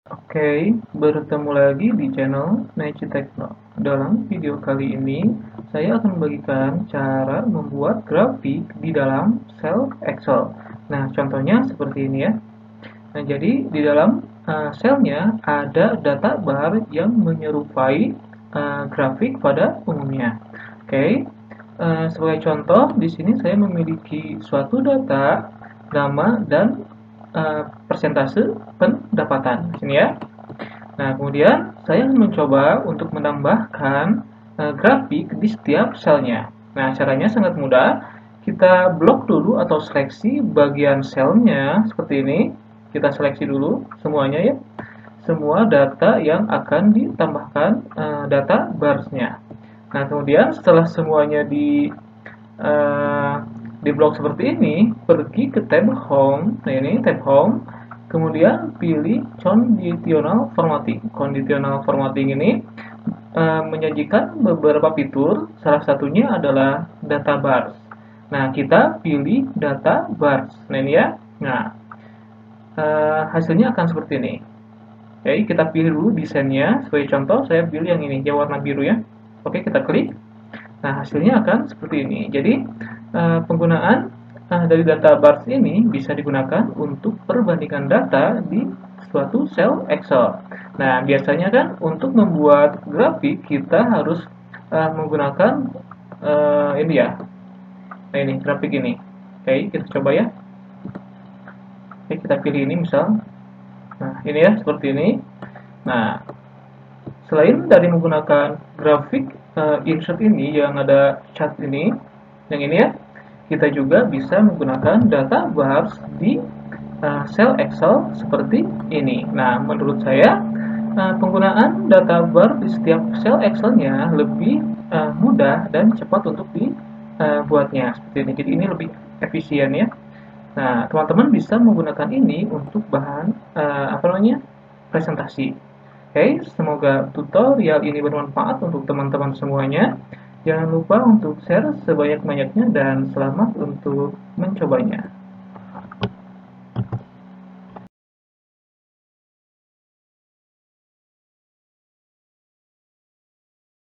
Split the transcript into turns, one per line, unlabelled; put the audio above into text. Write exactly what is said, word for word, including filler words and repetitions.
Oke, bertemu lagi di channel Naichi Tekno. Dalam video kali ini, saya akan membagikan cara membuat grafik di dalam sel Excel. Nah, contohnya seperti ini ya. Nah, jadi di dalam uh, selnya ada data bar yang menyerupai uh, grafik pada umumnya. Oke, uh, sebagai contoh, di sini saya memiliki suatu data, nama, dan uh, persentase pendapatan. Di sini ya. Nah, kemudian saya mencoba untuk menambahkan uh, grafik di setiap selnya. Nah, caranya sangat mudah. Kita blok dulu atau seleksi bagian selnya seperti ini. Kita seleksi dulu semuanya ya. Semua data yang akan ditambahkan uh, data barsnya. Nah, kemudian setelah semuanya di uh, di blok seperti ini, pergi ke tab home. Nah, ini tab home. Kemudian pilih conditional formatting. Conditional formatting ini uh, menyajikan beberapa fitur, salah satunya adalah data bars. Nah, kita pilih data bars. Nah, ini ya. Nah, uh, hasilnya akan seperti ini. Oke, kita pilih dulu desainnya. Sebagai contoh, saya pilih yang ini, yang warna biru ya. Oke, kita klik. Nah, hasilnya akan seperti ini. Jadi, uh, penggunaan uh, dari data bars ini bisa digunakan untuk perbandingan data di suatu sel Excel. Nah, biasanya kan untuk membuat grafik kita harus uh, menggunakan uh, ini ya. Nah, ini grafik ini. Oke, kita coba ya. Oke, kita pilih ini misal. Nah, ini ya, seperti ini. Nah, selain dari menggunakan grafik uh, insert ini yang ada chart ini, yang ini ya, kita juga bisa menggunakan data bars di uh, sel Excel seperti ini. Nah, menurut saya uh, penggunaan data bar di setiap sel Excel-nya lebih uh, mudah dan cepat untuk dibuatnya seperti ini. Jadi ini lebih efisien ya. Nah, teman-teman bisa menggunakan ini untuk bahan uh, apa namanya presentasi. Oke, okay, semoga tutorial ini bermanfaat untuk teman-teman semuanya. Jangan lupa untuk share sebanyak-banyaknya dan selamat untuk mencobanya.